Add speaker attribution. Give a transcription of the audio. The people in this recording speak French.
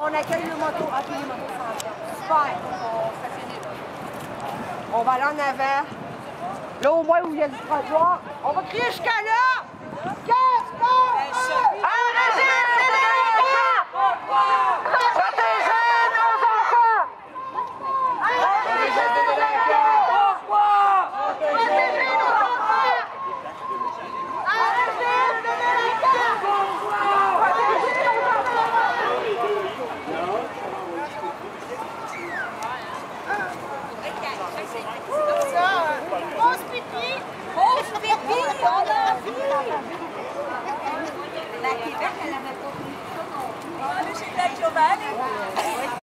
Speaker 1: On accueille le moto. Ah, tous les motos sont super. On stationne là. On va aller en avant. Là, au moins, où il y a du trottoir. On va crier jusqu'à là.
Speaker 2: La Québec, elle avait pas pris ça non plus. Chez la Giovanni.